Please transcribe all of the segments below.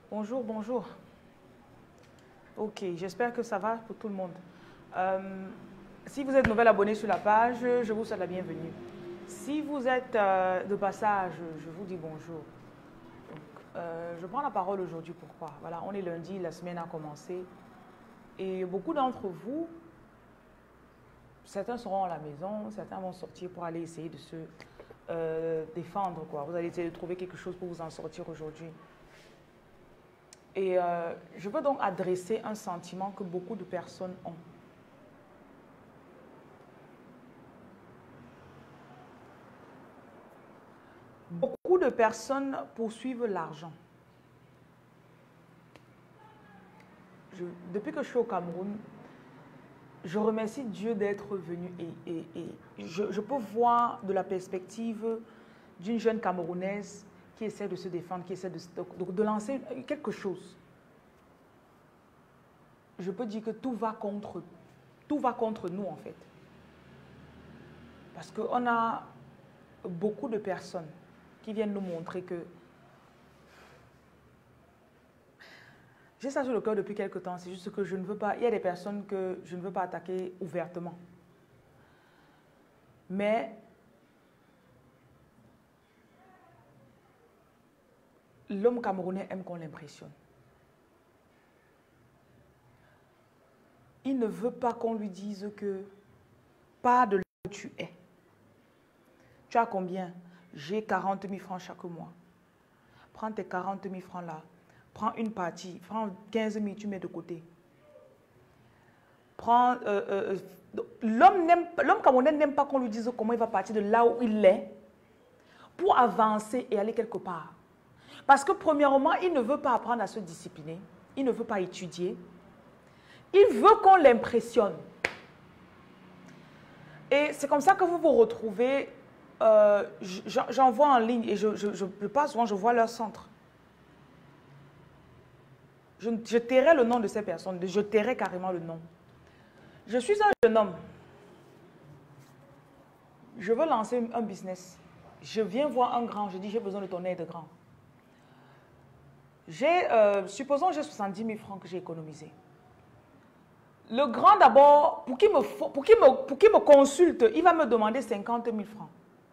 Bonjour, bonjour. Ok, j'espère que ça va pour tout le monde. Si vous êtes nouvel abonné sur la page, je vous souhaite la bienvenue. Si vous êtes de passage, je vous dis bonjour. Donc, je prends la parole aujourd'hui, pourquoi? Voilà, on est lundi, la semaine a commencé. Et beaucoup d'entre vous, certains seront à la maison, certains vont sortir pour aller essayer de se défendre, quoi. Vous allez essayer de trouver quelque chose pour vous en sortir aujourd'hui. Et je veux donc adresser un sentiment que beaucoup de personnes ont. Beaucoup de personnes poursuivent l'argent. Depuis que je suis au Cameroun, je remercie Dieu d'être venu et je peux voir de la perspective d'une jeune Camerounaise qui essaie de se défendre, qui essaie de lancer quelque chose. Je peux dire que tout va contre nous en fait. Parce qu'on a beaucoup de personnes qui viennent nous montrer que j'ai ça sur le cœur depuis quelque temps, c'est juste que je ne veux pas, il y a des personnes que je ne veux pas attaquer ouvertement. Mais l'homme camerounais aime qu'on l'impressionne. Il ne veut pas qu'on lui dise que pas de là où tu es. Tu as combien? J'ai 40 000 francs chaque mois. Prends tes 40 000 francs là. Prends une partie. Prends 15 000, tu mets de côté. Prends... l'homme camerounais n'aime pas qu'on lui dise comment il va partir de là où il est pour avancer et aller quelque part. Parce que premièrement, il ne veut pas apprendre à se discipliner. Il ne veut pas étudier. Il veut qu'on l'impressionne. Et c'est comme ça que vous vous retrouvez. J'en vois en ligne et je passe souvent, je vois leur centre. Je tairai le nom de ces personnes, je tairai carrément le nom. Je suis un jeune homme. Je veux lancer un business. Je viens voir un grand, je dis j'ai besoin de ton aide grand. Supposons j'ai 70 000 francs que j'ai économisé. Le grand d'abord, pour qu'il me consulte, il va me demander 50 000 francs.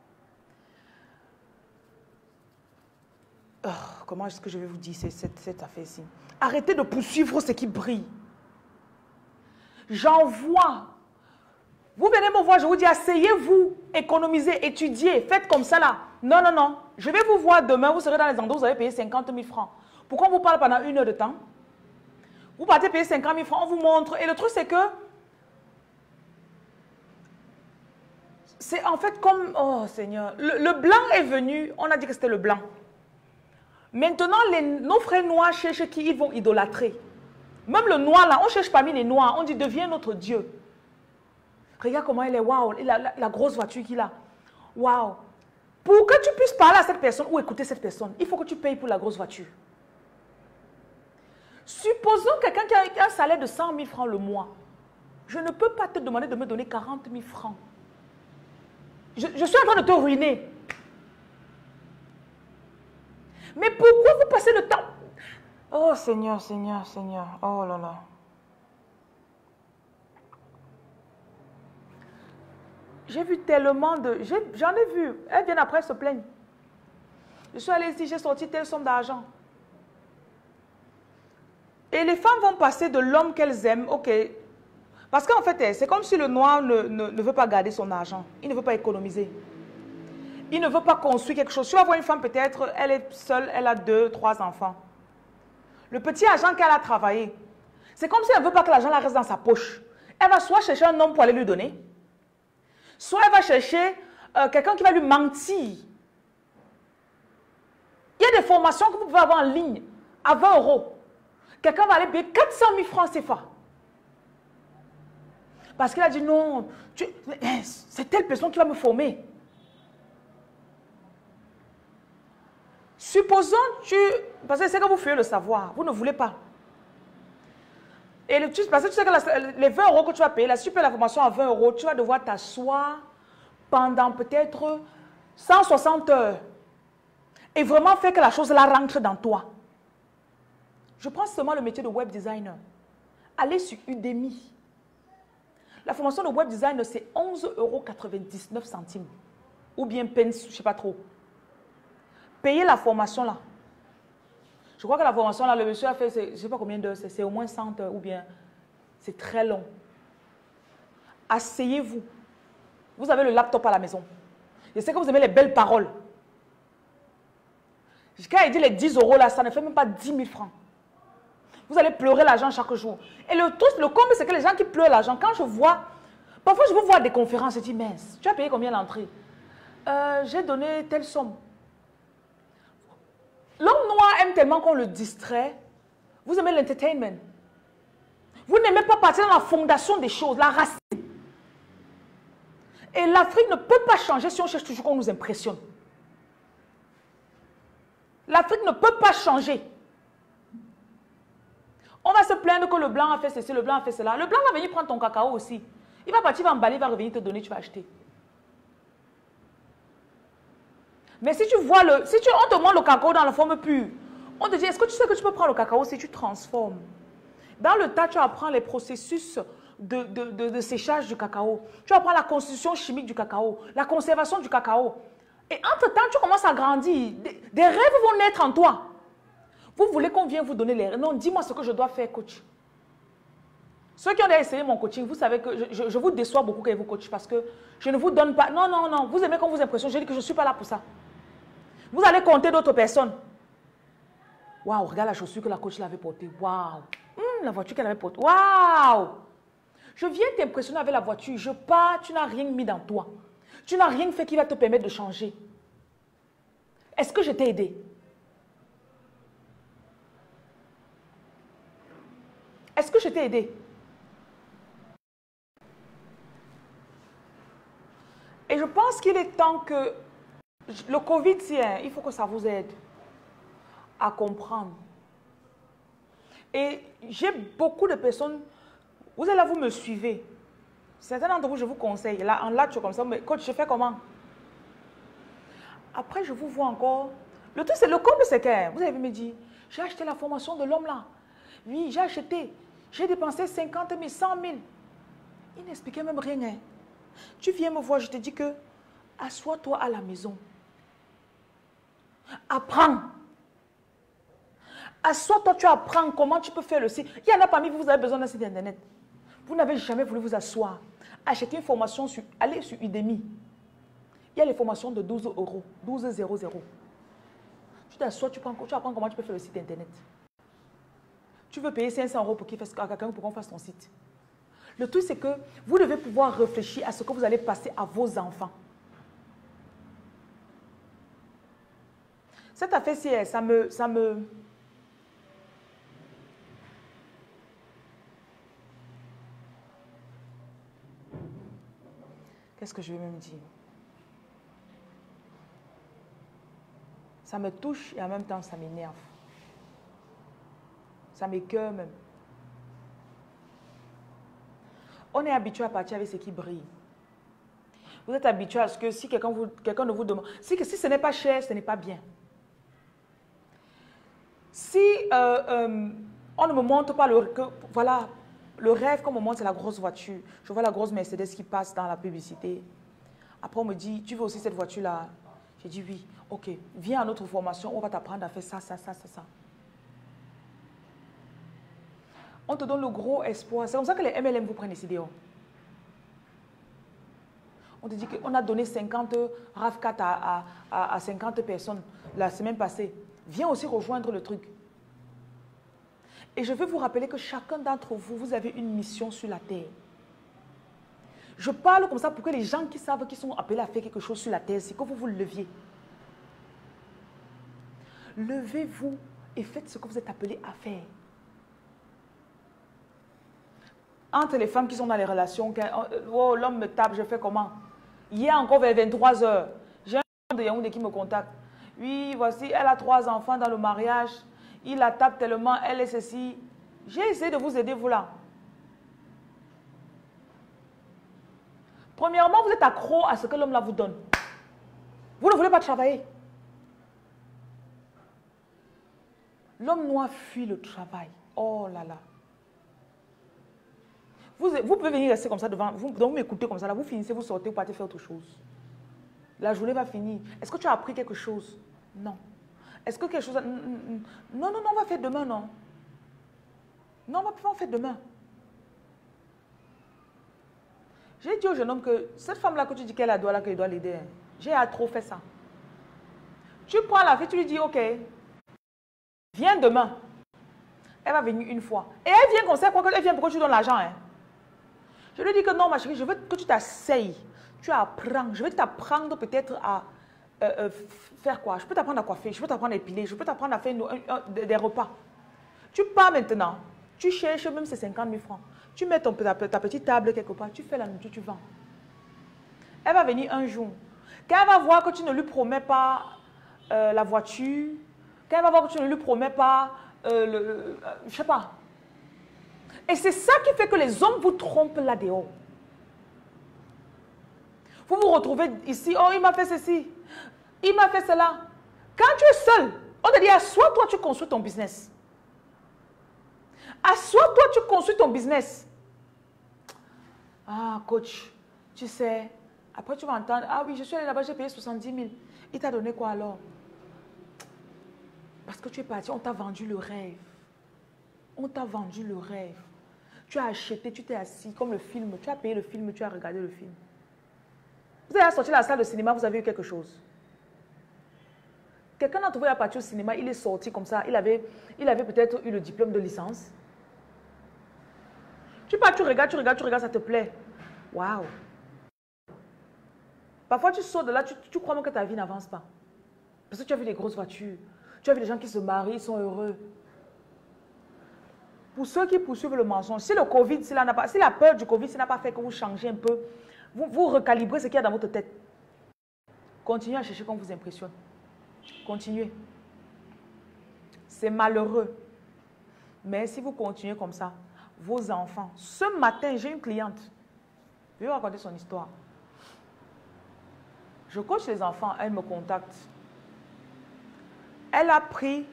Oh, comment est-ce que je vais vous dire cette affaire-ci? Arrêtez de poursuivre ce qui brille. J'en vois. Vous venez me voir, je vous dis, asseyez-vous, économisez, étudiez, faites comme ça là. Non, non, non. Je vais vous voir demain, vous serez dans les endroits où vous avez payé 50 000 francs. Pourquoi on vous parle pendant 1 heure de temps? Vous partez payer 50 000 francs, on vous montre. Et le truc, c'est que c'est en fait comme... Oh Seigneur, le blanc est venu, on a dit que c'était le blanc. Maintenant, nos frères noirs cherchent qui ils vont idolâtrer. Même le noir là, on cherche parmi les noirs, on dit deviens notre Dieu. Regarde comment il est, waouh, la grosse voiture qu'il a. Waouh. Pour que tu puisses parler à cette personne ou écouter cette personne, il faut que tu payes pour la grosse voiture. Supposons quelqu'un qui a un salaire de 100 000 francs le mois. Je ne peux pas te demander de me donner 40 000 francs. Je suis en train de te ruiner. Mais pourquoi vous passez le temps? Oh Seigneur, Seigneur, Seigneur. Oh là là. J'ai vu tellement de... J'en ai vu. Elles viennent après se plaindre. Je suis allée ici, j'ai sorti telle somme d'argent. Et les femmes vont passer de l'homme qu'elles aiment, ok. Parce qu'en fait, c'est comme si le noir ne veut pas garder son argent. Il ne veut pas économiser. Il ne veut pas construire quelque chose. Tu vas voir une femme peut-être, elle est seule, elle a 2, 3 enfants. Le petit argent qu'elle a travaillé, c'est comme si elle ne veut pas que l'argent reste dans sa poche. Elle va soit chercher un homme pour aller lui donner, soit elle va chercher quelqu'un qui va lui mentir. Il y a des formations que vous pouvez avoir en ligne à 20 €. Quelqu'un va aller payer 400 000 francs CFA. Parce qu'il a dit non, c'est telle personne qui va me former. Supposons parce que c'est que vous fuyez le savoir, vous ne voulez pas. Et parce que tu sais que les 20 € que tu vas payer, là, si tu payes la formation à 20 €, tu vas devoir t'asseoir pendant peut-être 160 heures. Et vraiment faire que la chose là rentre dans toi. Je prends seulement le métier de web designer. Allez sur Udemy. La formation de web designer, c'est 11,99 €. Ou bien pence, je ne sais pas trop. Payez la formation là. Je crois que la formation là, le monsieur a fait, je ne sais pas combien d'heures, c'est au moins 100 heures ou bien c'est très long. Asseyez-vous. Vous avez le laptop à la maison. Je sais que vous aimez les belles paroles. Quand il dit les 10 € là, ça ne fait même pas 10 000 francs. Vous allez pleurer l'argent chaque jour. Et le comble, c'est que les gens qui pleurent l'argent, quand je vois, parfois je veux voir des conférences, je dis, mince, tu as payé combien l'entrée? J'ai donné telle somme. L'homme noir aime tellement qu'on le distrait. Vous aimez l'entertainment. Vous n'aimez pas partir dans la fondation des choses, la racine. Et l'Afrique ne peut pas changer si on cherche toujours qu'on nous impressionne. L'Afrique ne peut pas changer. On va se plaindre que le blanc a fait ceci, le blanc a fait cela. Le blanc va venir prendre ton cacao aussi. Il va partir, il va emballer, il va revenir te donner, tu vas acheter. Mais si tu vois on te montre le cacao dans la forme pure, on te dit, est-ce que tu sais que tu peux prendre le cacao si tu transformes? Dans le tas, tu apprends les processus de séchage du cacao. Tu apprends la constitution chimique du cacao, la conservation du cacao. Et entre-temps, tu commences à grandir. Des rêves vont naître en toi. Vous voulez qu'on vienne vous donner les rêves? Non, dis-moi ce que je dois faire, coach. Ceux qui ont déjà essayé mon coaching, vous savez que je vous déçois beaucoup quand je vous coach parce que je ne vous donne pas... Non, non, non. Vous aimez qu'on vous impressionne. Je dis que je ne suis pas là pour ça. Vous allez compter d'autres personnes. Waouh, regarde la chaussure que la coach l'avait portée. Waouh. La voiture qu'elle avait portée. Waouh. Je viens t'impressionner avec la voiture. Je pars, tu n'as rien mis dans toi. Tu n'as rien fait qui va te permettre de changer. Est-ce que je t'ai aidé? Est-ce que je t'ai aidé? Et je pense qu'il est temps que le Covid, il faut que ça vous aide à comprendre. Et j'ai beaucoup de personnes, vous êtes là, vous me suivez. Certains d'entre vous, je vous conseille. Là, en live, comme ça, mais coach, je fais comment? Après, je vous vois encore. Le truc, c'est le comble, c'est que vous avez me dit, j'ai acheté la formation de l'homme là. Oui, j'ai acheté. J'ai dépensé 50 000, 100 000. Il n'expliquait même rien. Hein. Tu viens me voir, je te dis que assois-toi à la maison. Apprends. Assois-toi, tu apprends comment tu peux faire le site. Il y en a parmi vous, vous avez besoin d'un site internet. Vous n'avez jamais voulu vous asseoir. Achetez une formation, allez sur Udemy. Il y a les formations de 12 €, 12,00. Tu t'assois, tu apprends comment tu peux faire le site internet. Tu veux payer 500 € pour quelqu'un pour qu'on fasse ton site. Le truc, c'est que vous devez pouvoir réfléchir à ce que vous allez passer à vos enfants. Cette affaire-ci, ça me... Qu'est-ce que je vais même dire? Ça me touche et en même temps, ça m'énerve. Ça m'écoeure même. On est habitué à partir avec ce qui brille. Vous êtes habitué à ce que si quelqu'un ne vous demande... Si ce n'est pas cher, ce n'est pas bien. Si on ne me montre pas voilà, le rêve qu'on me montre, c'est la grosse voiture. Je vois la grosse Mercedes qui passe dans la publicité. Après, on me dit, tu veux aussi cette voiture-là? J'ai dit oui. Ok, viens à notre formation, on va t'apprendre à faire ça, ça, ça, ça, ça. On te donne le gros espoir. C'est comme ça que les MLM vous prennent ici dehors. On te dit qu'on a donné 50 RAV4 à 50 personnes la semaine passée. Viens aussi rejoindre le truc. Et je veux vous rappeler que chacun d'entre vous, vous avez une mission sur la terre. Je parle comme ça pour que les gens qui savent qu'ils sont appelés à faire quelque chose sur la terre, c'est que vous vous leviez. Levez-vous et faites ce que vous êtes appelés à faire. Entre les femmes qui sont dans les relations, oh, l'homme me tape, je fais comment? Hier encore vers 23 h, j'ai un homme de Yaoundé qui me contacte. Oui, voici, elle a 3 enfants dans le mariage. Il la tape tellement, elle est ceci. J'ai essayé de vous aider, vous là. Premièrement, vous êtes accro à ce que l'homme là vous donne. Vous ne voulez pas travailler. L'homme noir fuit le travail. Oh là là. Vous pouvez venir rester comme ça devant, donc vous m'écoutez comme ça, là, vous finissez, vous sortez, vous partez faire autre chose. La journée va finir. Est-ce que tu as appris quelque chose? Non. Est-ce que quelque chose... Non, non, non, on va faire demain, non. Non, on va faire demain. J'ai dit au jeune homme que cette femme-là que tu dis qu'elle a doigt là, qu'elle doit l'aider, hein, j'ai trop fait ça. Tu prends la fille, tu lui dis, ok, viens demain. Elle va venir une fois. Et elle vient comme ça, quoi qu'elle vient, pourquoi tu donnes l'argent, hein? Je lui dis que non, ma chérie, je veux que tu t'asseyes. Tu apprends. Je vais t'apprendre peut-être à faire quoi? Je peux t'apprendre à coiffer, je peux t'apprendre à épiler, je peux t'apprendre à faire des repas. Tu pars maintenant. Tu cherches même ces 50 000 francs. Tu mets ta petite table quelque part, tu fais la nourriture, tu vends. Elle va venir un jour. Quand elle va voir que tu ne lui promets pas la voiture, quand elle va voir que tu ne lui promets pas, je ne sais pas. Et c'est ça qui fait que les hommes vous trompent là dehors. Vous vous retrouvez ici, oh il m'a fait ceci, il m'a fait cela. Quand tu es seul, on te dit assois-toi, tu construis ton business. Assois-toi, tu construis ton business. Ah coach, tu sais, après tu vas entendre, ah oui je suis allé là-bas, j'ai payé 70 000. Il t'a donné quoi alors? Parce que tu es parti, on t'a vendu le rêve. On t'a vendu le rêve. Tu as acheté, tu t'es assis comme le film, tu as payé le film, tu as regardé le film. Vous avez sorti de la salle de cinéma, vous avez eu quelque chose. Quelqu'un d'entre vous est parti au cinéma, il est sorti comme ça, il avait peut-être eu le diplôme de licence. Tu pars, tu regardes, ça te plaît. Waouh! Parfois tu sors de là, tu crois même que ta vie n'avance pas. Parce que tu as vu des grosses voitures, tu as vu des gens qui se marient, ils sont heureux. Pour ceux qui poursuivent le mensonge, si le Covid, si la peur du Covid, n'a pas fait que vous changez un peu, vous recalibrez ce qu'il y a dans votre tête. Continuez à chercher qu'on vous impressionne. Continuez. C'est malheureux. Mais si vous continuez comme ça, vos enfants... Ce matin, j'ai une cliente. Je vais vous raconter son histoire. Je coach les enfants, elle me contacte. Elle a pris...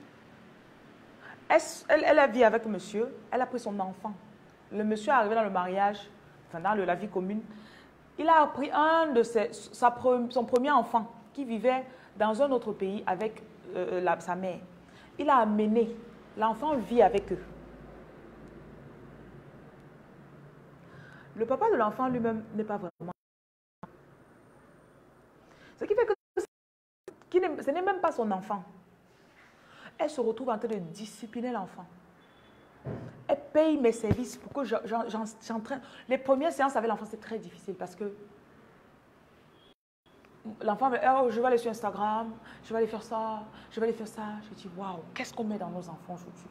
Elle vit avec monsieur, elle a pris son enfant. Le monsieur est arrivé dans le mariage, enfin dans la vie commune. Il a pris son premier enfant qui vivait dans un autre pays avec sa mère. Il a amené, l'enfant vit avec eux. Le papa de l'enfant lui-même n'est pas vraiment. Ce qui fait que ce n'est même pas son enfant. Elle se retrouve en train de discipliner l'enfant. Elle paye mes services pour que j'entraîne. Les premières séances avec l'enfant, c'est très difficile parce que l'enfant veut, oh, je vais aller sur Instagram, je vais aller faire ça, je vais aller faire ça. Je dis, waouh, qu'est-ce qu'on met dans nos enfants aujourd'hui?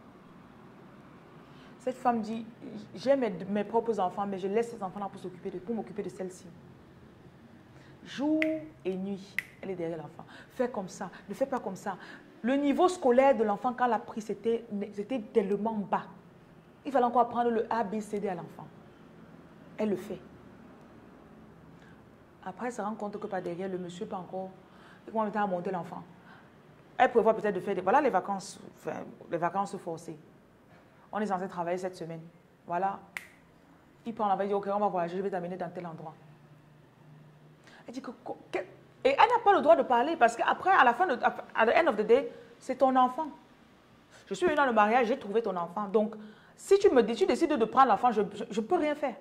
Cette femme dit, j'ai mes propres enfants, mais je laisse ces enfants-là pour m'occuper de celle-ci. Jour et nuit, elle est derrière l'enfant. Fais comme ça, ne fais pas comme ça. Le niveau scolaire de l'enfant, quand elle a pris, c'était tellement bas. Il fallait encore apprendre le A, B, C, D à l'enfant. Elle le fait. Après, elle se rend compte que par derrière, le monsieur pas encore... Il commence à monter l'enfant. Elle prévoit peut-être de faire voilà les vacances forcées. On est censé travailler cette semaine. Voilà. Il prend l'enfant, il dit, ok, on va voyager, je vais t'amener dans tel endroit. Elle dit et elle n'a pas le droit de parler parce qu'après, à la end of the day, c'est ton enfant. Je suis venue dans le mariage, j'ai trouvé ton enfant. Donc, si tu décides de prendre l'enfant, je ne peux rien faire.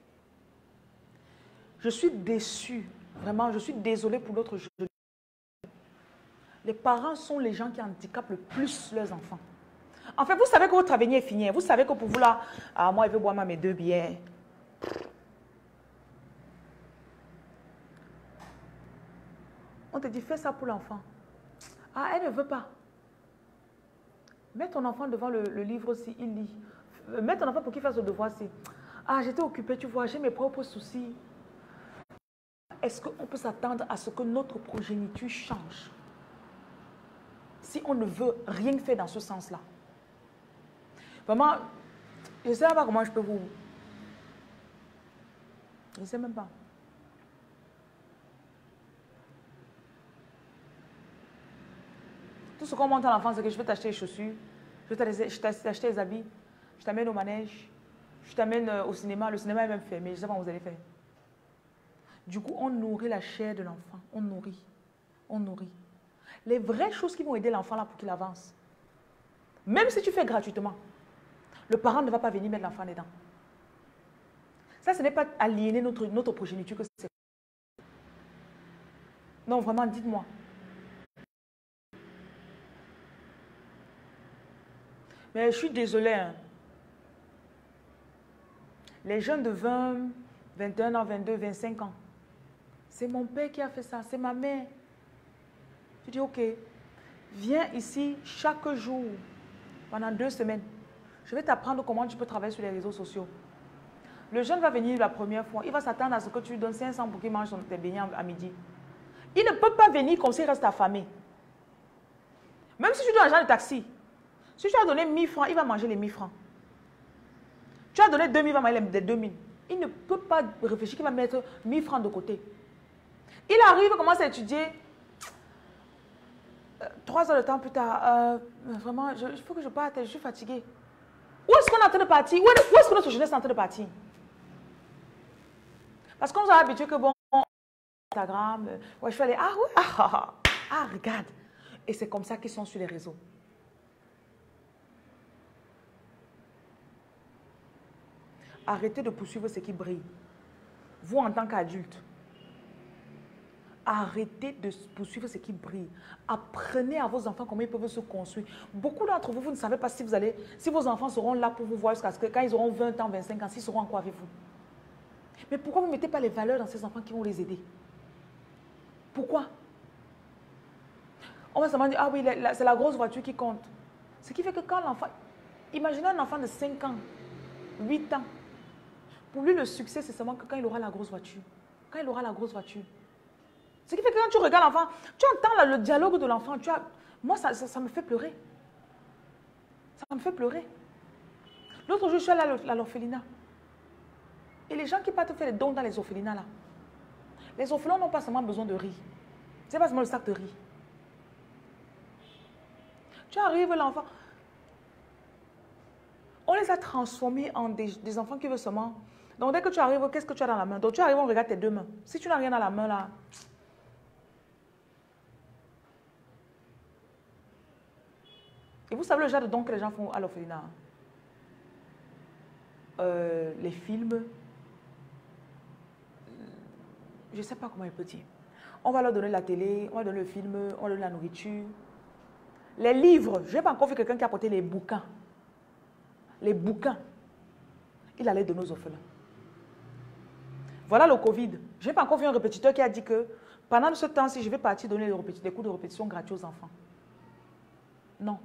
Je suis déçue. Vraiment, je suis désolée pour l'autre. Les parents sont les gens qui handicapent le plus leurs enfants. En fait, vous savez que votre avenir est fini. Vous savez que pour vous là, moi, je veux boire mes 2 bières. On te dit, fais ça pour l'enfant. Ah, elle ne veut pas. Mets ton enfant devant le livre aussi, il lit. Mets ton enfant pour qu'il fasse le devoir aussi. Ah, j'étais occupée, tu vois, j'ai mes propres soucis. Est-ce qu'on peut s'attendre à ce que notre progéniture change si on ne veut rien faire dans ce sens-là? Vraiment, je ne sais pas comment je peux vous... Je ne sais même pas. Tout ce qu'on montre à l'enfant, c'est que je vais t'acheter les chaussures, je vais t'acheter les habits, je t'amène au manège, je t'amène au cinéma. Le cinéma est même fermé, je ne sais pas comment vous allez faire. Du coup, on nourrit la chair de l'enfant, on nourrit, on nourrit. Les vraies choses qui vont aider l'enfant là pour qu'il avance. Même si tu fais gratuitement, le parent ne va pas venir mettre l'enfant dedans. Ça, ce n'est pas aliéner notre progéniture que c'est. Non, vraiment, dites-moi. Mais je suis désolée. Hein. Les jeunes de 20, 21 ans, 22, 25 ans, c'est mon père qui a fait ça, c'est ma mère. Je dis, ok, viens ici chaque jour, pendant 2 semaines. Je vais t'apprendre comment tu peux travailler sur les réseaux sociaux. Le jeune va venir la première fois, il va s'attendre à ce que tu lui donnes 500 pour qu'il mange tes beignets à midi. Il ne peut pas venir comme s'il reste affamé. Même si tu donnes l'argent de taxi, si tu as donné 1000 francs, il va manger les 1000 francs. Tu as donné 2000, il va manger les 2000. Il ne peut pas réfléchir qu'il va mettre 1000 francs de côté. Il arrive, il commence à étudier. 3 heures de temps plus tard, vraiment, il faut que je parte, je suis fatiguée. Où est-ce qu'on est en train de partir? Où est-ce que notre jeunesse est en train de partir? Parce qu'on s'est habitué que bon, Instagram, ouais, je fais aller, ah ouais, ah, regarde. Et c'est comme ça qu'ils sont sur les réseaux. Arrêtez de poursuivre ce qui brille. Vous, en tant qu'adulte, arrêtez de poursuivre ce qui brille. Apprenez à vos enfants comment ils peuvent se construire. Beaucoup d'entre vous, vous ne savez pas si vos enfants seront là pour vous voir jusqu'à ce que quand ils auront 20 ans, 25 ans, s'ils seront encore avec vous. Mais pourquoi vous ne mettez pas les valeurs dans ces enfants qui vont les aider? Pourquoi? On va se demander, ah oui, c'est la grosse voiture qui compte. Ce qui fait que quand l'enfant... Imaginez un enfant de 5 ans, 8 ans. Pour lui, le succès, c'est seulement que quand il aura la grosse voiture. Quand il aura la grosse voiture. Ce qui fait que quand tu regardes l'enfant, tu entends le dialogue de l'enfant. Moi, ça me fait pleurer. Ça me fait pleurer. L'autre jour, je suis allée à l'orphelinat. Et les gens qui partent faire des dons dans les orphelinats, là, les orphelins n'ont pas seulement besoin de riz. Ce n'est pas seulement le sac de riz. Tu arrives, l'enfant. On les a transformés en des enfants qui veulent seulement... Donc, dès que tu arrives, qu'est-ce que tu as dans la main? Donc, tu arrives, on regarde tes 2 mains. Si tu n'as rien dans la main, là... Et vous savez le genre de dons que les gens font à l'orphelinat? Les films... Je ne sais pas comment il peut dire. On va leur donner la télé, on va donner le film, on va donner la nourriture. Les livres, je n'ai pas encore vu quelqu'un qui a apporté les bouquins. Les bouquins. Il allait donner aux orphelins. Voilà le Covid. Je n'ai pas encore vu un répétiteur qui a dit que pendant ce temps-ci, je vais partir donner des cours de répétition gratuits aux enfants. Non.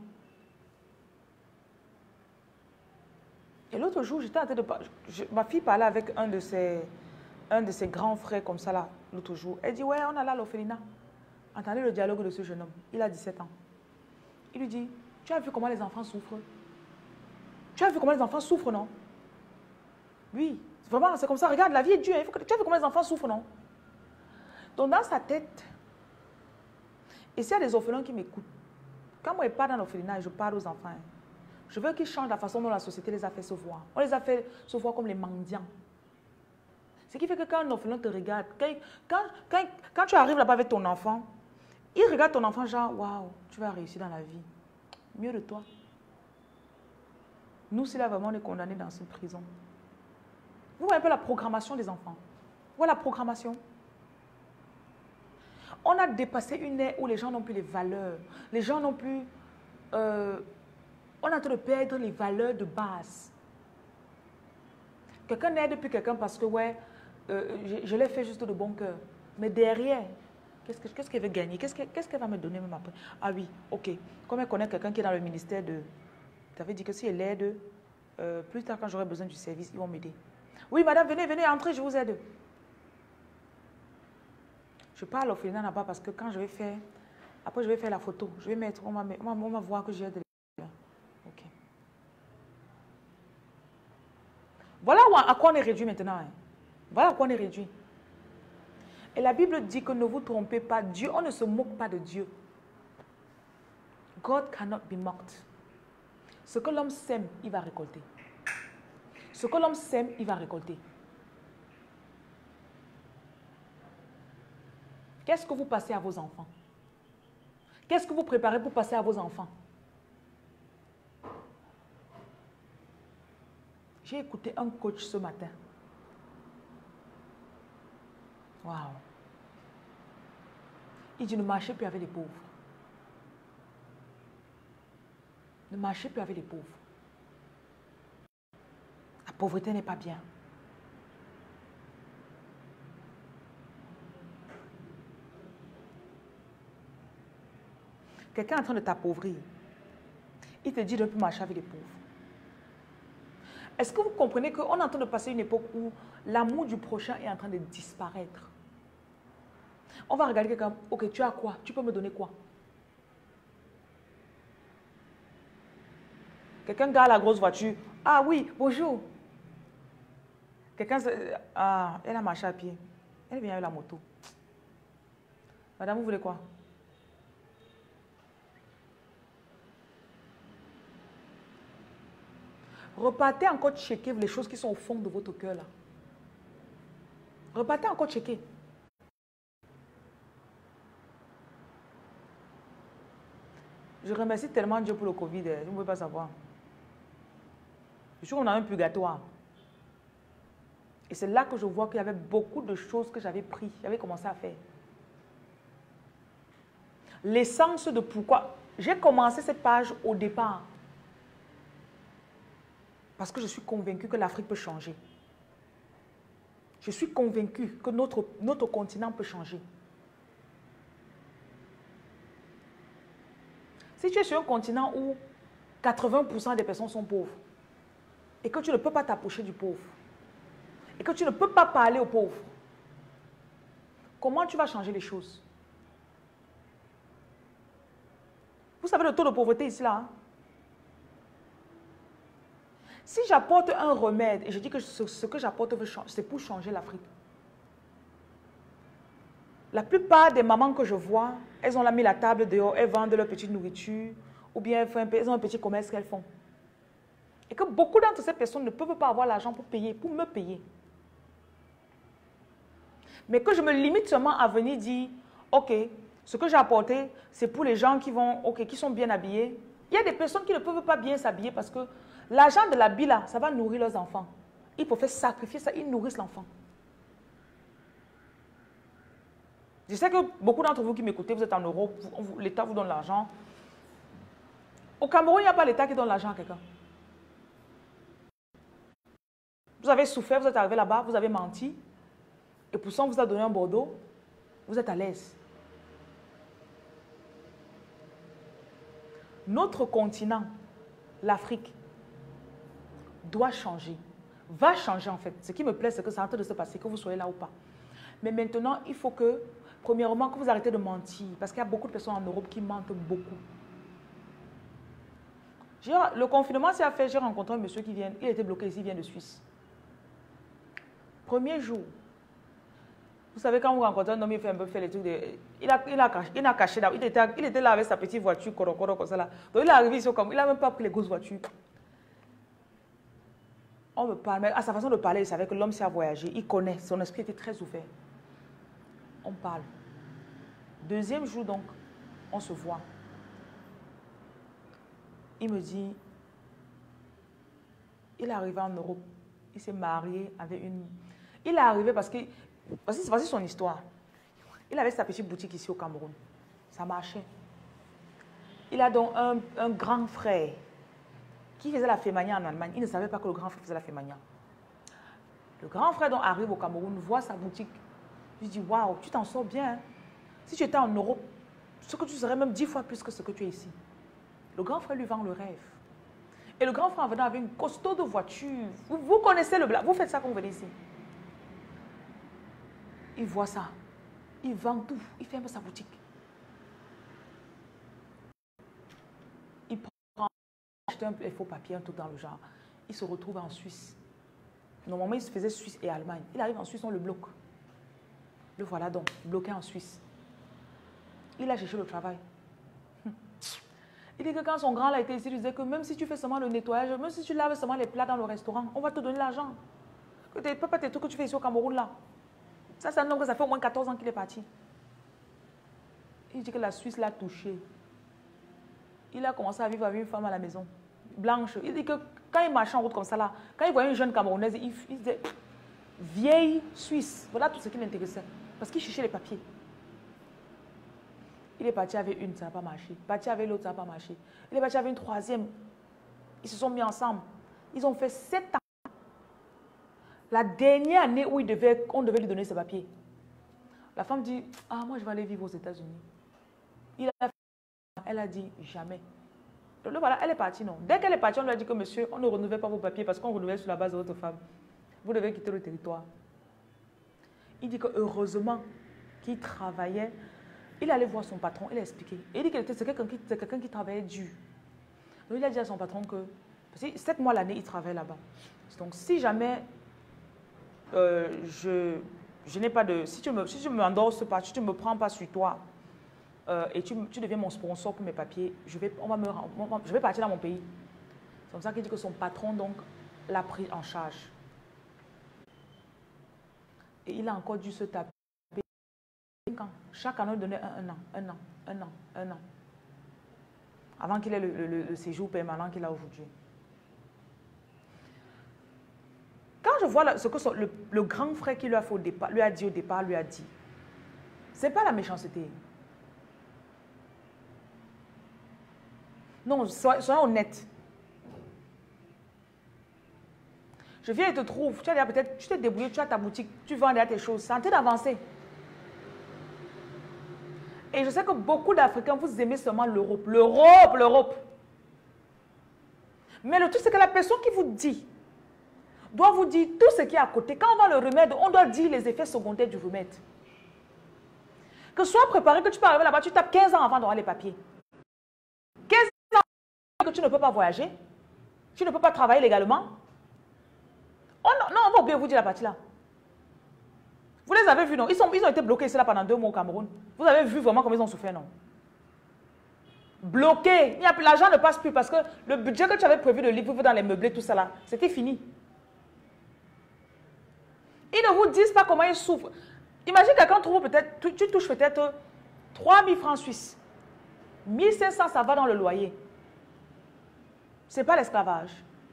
Et l'autre jour, j'étais en train de parler. Ma fille parlait avec un de ses grands frères comme ça là, l'autre jour. Elle dit, ouais, on est là à l'orphelinat. Entendez le dialogue de ce jeune homme. Il a 17 ans. Il lui dit, tu as vu comment les enfants souffrent? Tu as vu comment les enfants souffrent, non? Oui, vraiment, c'est comme ça. Regarde, la vie est dure. Tu as vu comment les enfants souffrent, non? Donc, dans sa tête, et s'il y a des orphelins qui m'écoutent, quand moi je pars dans l'orphelinat et je parle aux enfants, je veux qu'ils changent la façon dont la société les a fait se voir. On les a fait se voir comme les mendiants. Ce qui fait que quand un orphelin te regarde, quand tu arrives là-bas avec ton enfant, il regarde ton enfant genre, waouh, tu vas réussir dans la vie. Mieux de toi. Nous, c'est là vraiment on est condamnés dans une prison. Vous voyez un peu la programmation des enfants. Voilà la programmation. On a dépassé une ère où les gens n'ont plus les valeurs. Les gens n'ont plus... on est en train de perdre les valeurs de base. Quelqu'un n'aide plus quelqu'un parce que, ouais, je l'ai fait juste de bon cœur. Mais derrière, qu'est-ce qu'elle veut gagner? Qu'est-ce qu'elle va me donner même après? Ah oui, ok. Comme elle connaît quelqu'un qui est dans le ministère de... Tu avais dit que si elle aide, plus tard quand j'aurai besoin du service, ils vont m'aider. Oui, madame, venez, entrez, je vous aide. Je parle au final là-bas parce que quand je vais faire... Après, je vais faire la photo. Je vais mettre... On va voir que j'ai de l'argent. Ok. Voilà à quoi on est réduit maintenant. Hein. Voilà à quoi on est réduit. Et la Bible dit que ne vous trompez pas. Dieu, on ne se moque pas de Dieu. God cannot be mocked. Ce que l'homme sème, il va récolter. Ce que l'homme sème, il va récolter. Qu'est-ce que vous passez à vos enfants? Qu'est-ce que vous préparez pour passer à vos enfants? J'ai écouté un coach ce matin. Waouh! Il dit ne marchez plus avec les pauvres. Ne marchez plus avec les pauvres. La pauvreté n'est pas bien. Quelqu'un est en train de t'appauvrir. Il te dit de ne plus marcher avec les pauvres. Est-ce que vous comprenez qu'on est en train de passer une époque où l'amour du prochain est en train de disparaître? On va regarder quelqu'un. Ok, tu as quoi? Tu peux me donner quoi? Quelqu'un garde la grosse voiture. Ah oui, bonjour. Quelqu'un, ah, elle a marché à pied. Elle vient avec la moto. Madame, vous voulez quoi? Repartez encore checker les choses qui sont au fond de votre cœur là. Repartez encore checker. Je remercie tellement Dieu pour le Covid. Vous ne pouvez pas savoir. Je suis qu'on a un purgatoire. Et c'est là que je vois qu'il y avait beaucoup de choses que j'avais pris, j'avais commencé à faire. L'essence de pourquoi. J'ai commencé cette page au départ. Parce que je suis convaincue que l'Afrique peut changer. Je suis convaincue que notre continent peut changer. Si tu es sur un continent où 80% des personnes sont pauvres et que tu ne peux pas t'approcher du pauvre et que tu ne peux pas parler aux pauvres, comment tu vas changer les choses? Vous savez le taux de pauvreté ici là, hein? Si j'apporte un remède et je dis que ce que j'apporte, c'est pour changer l'Afrique. La plupart des mamans que je vois, elles ont mis la table dehors, elles vendent leur petite nourriture ou bien elles ont un petit commerce qu'elles font. Et que beaucoup d'entre ces personnes ne peuvent pas avoir l'argent pour payer, pour me payer. Mais que je me limite seulement à venir dire, ok, ce que j'ai apporté, c'est pour les gens qui vont, ok, qui sont bien habillés. Il y a des personnes qui ne peuvent pas bien s'habiller parce que l'argent de l'habit là, ça va nourrir leurs enfants. Ils peuvent faire sacrifier ça, ils nourrissent l'enfant. Je sais que beaucoup d'entre vous qui m'écoutez, vous êtes en Europe, l'État vous donne l'argent. Au Cameroun, il n'y a pas l'État qui donne l'argent à quelqu'un. Vous avez souffert, vous êtes arrivé là-bas, vous avez menti. Et pourtant, on vous a donné un Bordeaux, vous êtes à l'aise. Notre continent, l'Afrique, doit changer. Va changer en fait. Ce qui me plaît, c'est que c'est en train de se passer, que vous soyez là ou pas. Mais maintenant, il faut que, premièrement, que vous arrêtez de mentir. Parce qu'il y a beaucoup de personnes en Europe qui mentent beaucoup. Le confinement s'est fait, j'ai rencontré un monsieur qui vient, il était bloqué ici, il vient de Suisse. Premier jour. Vous savez, quand vous rencontrez un homme, il fait un peu les trucs de... Il a caché là. Il était là avec sa petite voiture, comme ça là. Donc il est arrivé ici, comme, il n'a même pas pris les grosses voitures. On me parle, mais à sa façon de parler, il savait que l'homme s'est voyagé. Il connaît, son esprit était très ouvert. On parle. Deuxième jour donc, on se voit. Il me dit, il est arrivé en Europe, il s'est marié avec une... Il est arrivé parce que voici son histoire. Il avait sa petite boutique ici au Cameroun. Ça marchait. Il a donc un grand frère qui faisait la fémania en Allemagne. Il ne savait pas que le grand frère faisait la fémania. Le grand frère donc arrive au Cameroun, voit sa boutique. Il dit, waouh, tu t'en sors bien. Hein? Si tu étais en Europe, ce que tu serais même 10 fois plus que ce que tu es ici. Le grand frère lui vend le rêve. Et le grand frère en venant avec une costaud de voiture. Vous connaissez le blague. Vous faites ça quand vous venez ici. Il voit ça. Il vend tout. Il ferme sa boutique. Il prend, acheter un faux papier, un truc dans le genre. Il se retrouve en Suisse. Normalement, il se faisait Suisse et Allemagne. Il arrive en Suisse, on le bloque. Le voilà donc, bloqué en Suisse. Il a cherché le travail. Il dit que quand son grand là était ici, il disait que même si tu fais seulement le nettoyage, même si tu laves seulement les plats dans le restaurant, on va te donner l'argent. Que tu ne peux pas tes trucs que tu fais ici au Cameroun là. Ça, c'est un homme que ça fait au moins 14 ans qu'il est parti. Il dit que la Suisse l'a touché. Il a commencé à vivre avec une femme à la maison, blanche. Il dit que quand il marchait en route comme ça là, quand il voyait une jeune Camerounaise, il disait, vieille Suisse. Voilà tout ce qui l'intéressait. Parce qu'il cherchait les papiers. Il est parti avec une, ça n'a pas marché. Parti avec l'autre, ça n'a pas marché. Il est parti avec une troisième. Ils se sont mis ensemble. Ils ont fait 7 ans. La dernière année où on devait lui donner ses papiers. La femme dit, ah, moi je vais aller vivre aux États-Unis. Elle a dit, jamais. Donc voilà, elle est partie, non. Dès qu'elle est partie, on lui a dit que monsieur, on ne renouvelle pas vos papiers parce qu'on renouvelle sur la base de votre femme. Vous devez quitter le territoire. Il dit que heureusement qu'il travaillait. Il allait voir son patron, il a expliqué. Et il dit que c'est quelqu'un qui travaillait dur. Donc il a dit à son patron que, parce que 7 mois l'année, il travaille là-bas. Donc si jamais je n'ai pas de... Si tu m'endorses pas, si tu ne me prends pas sur toi et tu deviens mon sponsor pour mes papiers, je vais partir dans mon pays. C'est comme ça qu'il dit que son patron donc l'a pris en charge. Et il a encore dû se taper. Chaque année, il donnait un an. Avant qu'il ait le séjour permanent qu'il a aujourd'hui. Quand je vois ce que le grand frère qui lui a fait lui a dit au départ, ce n'est pas la méchanceté. Non, soyons honnêtes. Je viens et te trouve, tu as peut-être, tu t'es débrouillé, tu as ta boutique, tu vends déjà tes choses, c'est en train d'avancer. Et je sais que beaucoup d'Africains, vous aimez seulement l'Europe. L'Europe. Mais le truc, c'est que la personne qui vous dit doit vous dire tout ce qui est à côté. Quand on vend le remède, on doit dire les effets secondaires du remède. Que sois préparé, que tu peux arriver là-bas, tu tapes 15 ans avant d'avoir les papiers. 15 ans que tu ne peux pas voyager. Tu ne peux pas travailler légalement. Oh non, on va bien vous dire la partie là. Vous les avez vus, non? Ils ont été bloqués ici là pendant 2 mois au Cameroun. Vous avez vu vraiment comment ils ont souffert, non? Bloqués. L'argent ne passe plus parce que le budget que tu avais prévu de vivre dans les meublés, tout ça là, c'était fini. Ils ne vous disent pas comment ils souffrent. Imagine quelqu'un trouve peut-être, tu touches peut-être 3 000 francs suisses. 1 500, ça va dans le loyer. Ce n'est pas l'esclavage.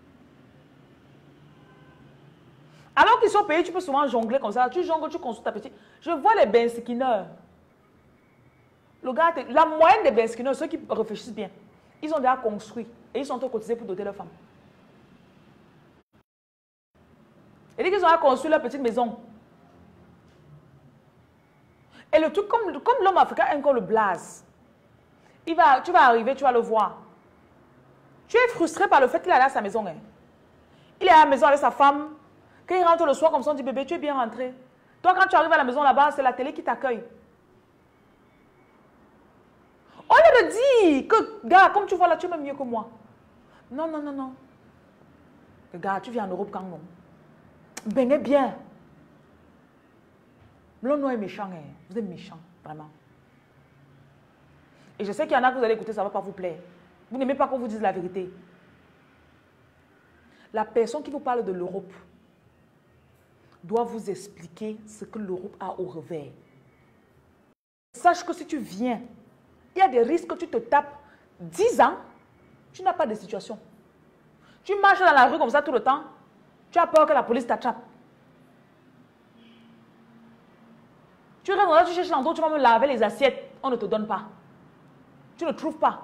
Alors qu'ils sont payés, tu peux souvent jongler comme ça. Tu jongles, tu construis ta petite. Je vois les bensikineurs. Le gars, la moyenne des bensikineurs, ceux qui réfléchissent bien, ils ont déjà construit et ils sont cotisés pour doter leurs femmes. Et dès qu'ils ont construit leur petite maison. Et le truc, comme l'homme africain a encore le blaze, tu vas arriver, tu vas le voir. Tu es frustré par le fait qu'il est allé à sa maison. Hein. Il est à la maison avec sa femme. Quand il rentre le soir comme ça, on dit, bébé, tu es bien rentré. Toi, quand tu arrives à la maison là-bas, c'est la télé qui t'accueille. Au lieu de dire que, gars, comme tu vois là, tu es même mieux que moi. Non, non, non, non. Gars, tu viens en Europe quand non. Ben, bien. L'homme est méchant. Hein. Vous êtes méchant, vraiment. Et je sais qu'il y en a que vous allez écouter, ça ne va pas vous plaire. Vous n'aimez pas qu'on vous dise la vérité. La personne qui vous parle de l'Europe doit vous expliquer ce que l'Europe a au revers. Sache que si tu viens, il y a des risques que tu te tapes 10 ans, tu n'as pas de situation. Tu marches dans la rue comme ça tout le temps, tu as peur que la police t'attrape. Tu restes là, tu cherches l'endroit, tu vas me laver les assiettes, on ne te donne pas. Tu ne trouves pas.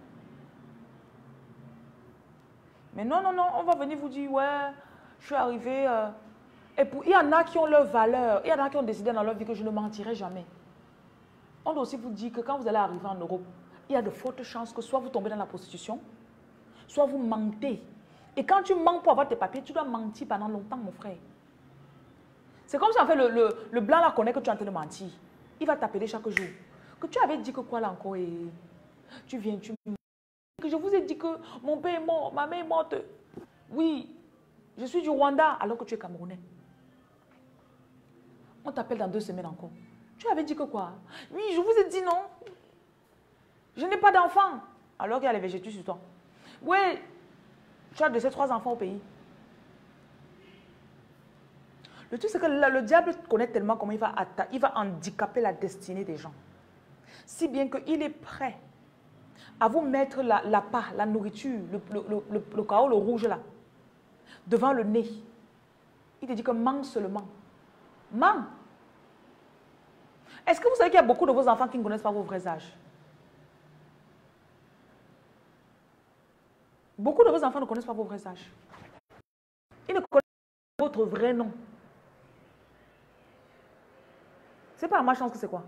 Mais non, non, non, on va venir vous dire, ouais, je suis arrivé... Et puis, il y en a qui ont leur valeur. Il y en a qui ont décidé dans leur vie que je ne mentirai jamais. On doit aussi vous dire que quand vous allez arriver en Europe, il y a de fortes chances que soit vous tombez dans la prostitution, soit vous mentez. Et quand tu mens pour avoir tes papiers, tu dois mentir pendant longtemps, mon frère. C'est comme si en fait le blanc là connaît que tu es en train de mentir. Il va t'appeler chaque jour. Que tu avais dit que quoi là encore et tu viens, tu... Que je vous ai dit que mon père est mort, ma mère est morte. Oui, je suis du Rwanda alors que tu es Camerounais. On t'appelle dans 2 semaines encore. Tu avais dit que quoi? Oui, je vous ai dit non. Je n'ai pas d'enfant. Alors qu'il y a les végétus sur toi. Oui, tu as laissé 3 enfants au pays. Le truc, c'est que le diable connaît tellement comment il va handicaper la destinée des gens. Si bien qu'il est prêt à vous mettre la nourriture, le chaos, le rouge là, devant le nez. Il te dit que mange seulement. Mange. Est-ce que vous savez qu'il y a beaucoup de vos enfants qui ne connaissent pas vos vrais âges? Beaucoup de vos enfants ne connaissent pas vos vrais âges. Ils ne connaissent pas votre vrai nom. C'est pas ma chance que c'est quoi?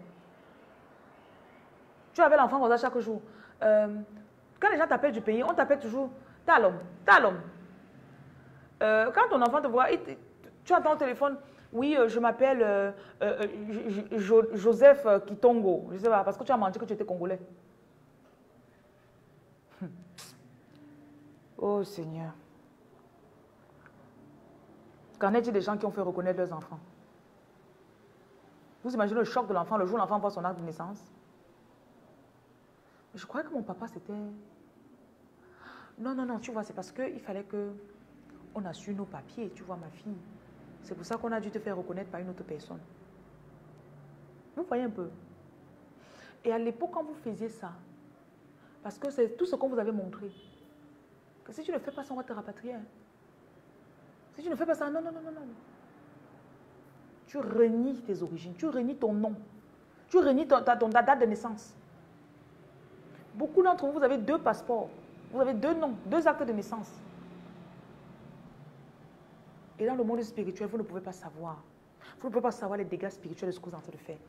Tu avais l'enfant comme ça chaque jour. Quand les gens t'appellent du pays, on t'appelle toujours Talom, Talom. Quand ton enfant te voit, tu as ton téléphone, oui, je m'appelle Joseph Kitongo. Je ne sais pas, parce que tu as menti que tu étais congolais. Oh Seigneur. Qu'en est-il des gens qui ont fait reconnaître leurs enfants? Vous imaginez le choc de l'enfant le jour où l'enfant voit son acte de naissance? Je croyais que mon papa c'était... Non, non, non, tu vois, c'est parce qu'il fallait qu'on assure nos papiers, tu vois, ma fille. C'est pour ça qu'on a dû te faire reconnaître par une autre personne. Vous voyez un peu? Et à l'époque, quand vous faisiez ça, parce que c'est tout ce qu'on vous avait montré, que si tu ne fais pas ça, on va te rapatrier. Hein. Si tu ne fais pas ça, non, non, non, non, non. Tu renies tes origines, tu renies ton nom, tu renies ta date de naissance. Beaucoup d'entre vous, vous avez 2 passeports, vous avez 2 noms, 2 actes de naissance. Et dans le monde spirituel, vous ne pouvez pas savoir. Vous ne pouvez pas savoir les dégâts spirituels de ce que vous êtes en train de faire.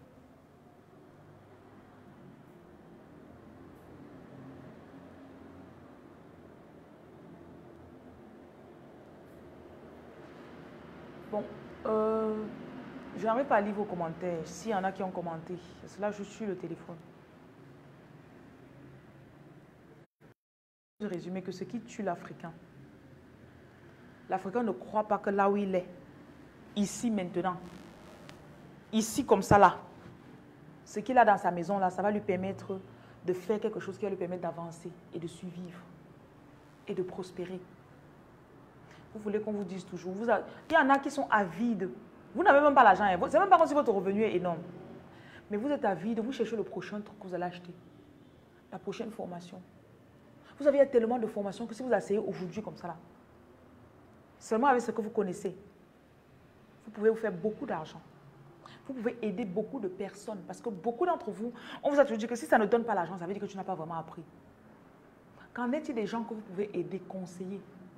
Bon, je n'arrive pas à lire vos commentaires. S'il y en a qui ont commenté, c'est là je suis le téléphone. Je résume que ce qui tue l'Africain, l'Africain ne croit pas que là où il est, ici maintenant, ici comme ça là, ce qu'il a dans sa maison là, ça va lui permettre de faire quelque chose qui va lui permettre d'avancer et de survivre et de prospérer. Vous voulez qu'on vous dise toujours, il y en a qui sont avides. Vous n'avez même pas l'argent, c'est même pas comme si votre revenu est énorme. Mais vous êtes avide, vous cherchez le prochain truc que vous allez acheter, la prochaine formation. Vous avez tellement de formations que si vous asseyez aujourd'hui comme ça là, seulement avec ce que vous connaissez, vous pouvez vous faire beaucoup d'argent. Vous pouvez aider beaucoup de personnes parce que beaucoup d'entre vous, on vous a toujours dit que si ça ne donne pas l'argent, ça veut dire que tu n'as pas vraiment appris. Qu'en est-il des gens que vous pouvez aider, conseiller?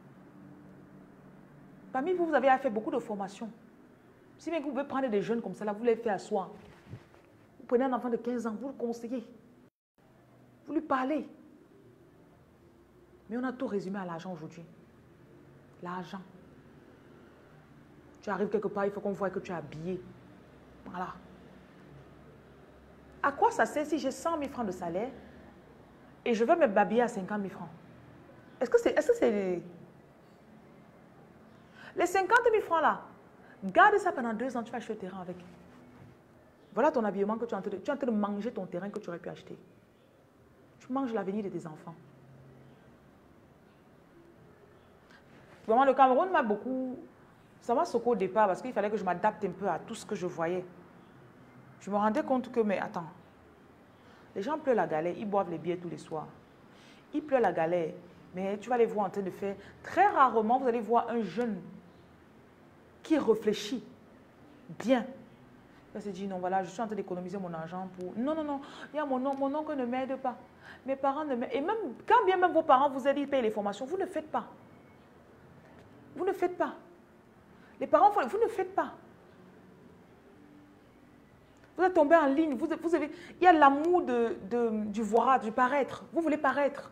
Parmi vous, vous avez fait beaucoup de formations. Si bien que vous pouvez prendre des jeunes comme ça, là, vous les faites asseoir. Vous prenez un enfant de 15 ans, vous le conseillez. Vous lui parlez. Mais on a tout résumé à l'argent aujourd'hui. L'argent. Tu arrives quelque part, il faut qu'on voit que tu es habillé. Voilà. À quoi ça sert si j'ai 100 000 francs de salaire et je veux me babiller à 50 000 francs? Est-ce que c'est... Les 50 000 francs là, garde ça pendant 2 ans, tu vas acheter le terrain avec. Voilà ton habillement que tu es en train de... Tu es en train de manger ton terrain que tu aurais pu acheter. Tu manges l'avenir de tes enfants. Vraiment, le Cameroun m'a beaucoup... Ça m'a secoué au départ parce qu'il fallait que je m'adapte un peu à tout ce que je voyais. Je me rendais compte que, mais attends, les gens pleurent la galère, ils boivent les bières tous les soirs. Ils pleurent la galère, mais tu vas les voir en train de faire... Très rarement, vous allez voir un jeune qui réfléchit bien. Il va se dire, non, voilà, je suis en train d'économiser mon argent pour... Non, non, non, il y a mon oncle ne m'aide pas. Mes parents ne m'aident... Et même, quand bien même vos parents vous aident, ils payent les formations, vous ne faites pas. Vous ne faites pas. Les parents, vous ne faites pas. Vous êtes tombé en ligne, vous avez, il y a l'amour du voir, du paraître. Vous voulez paraître.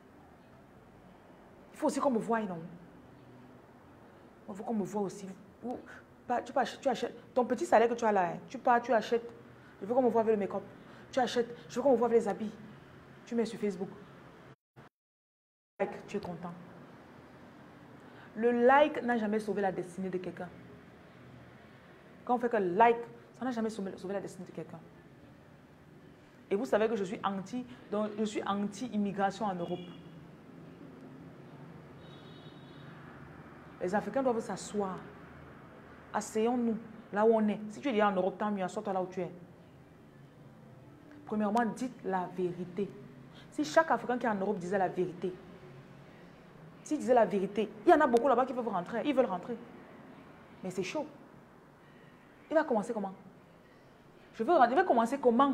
Il faut aussi qu'on me voie, non? Il faut qu'on me voie aussi. Tu achètes, ton petit salaire que tu as là, hein, tu pars, tu achètes. Je veux qu'on me voie avec le make-up. Tu achètes, je veux qu'on me voie avec les habits. Tu mets sur Facebook. Like, tu es content. Le like n'a jamais sauvé la destinée de quelqu'un. Quand on fait que like, ça n'a jamais sauvé la destinée de quelqu'un. Et vous savez que je suis anti-immigration en Europe. Les Africains doivent s'asseoir. Asseyons-nous là où on est. Si tu es déjà en Europe, tant mieux, assois-toi là où tu es. Premièrement, dites la vérité. Si chaque Africain qui est en Europe disait la vérité, s'il disait la vérité, il y en a beaucoup là-bas qui peuvent rentrer, ils veulent rentrer. Mais c'est chaud. Il va commencer comment? Il va commencer comment?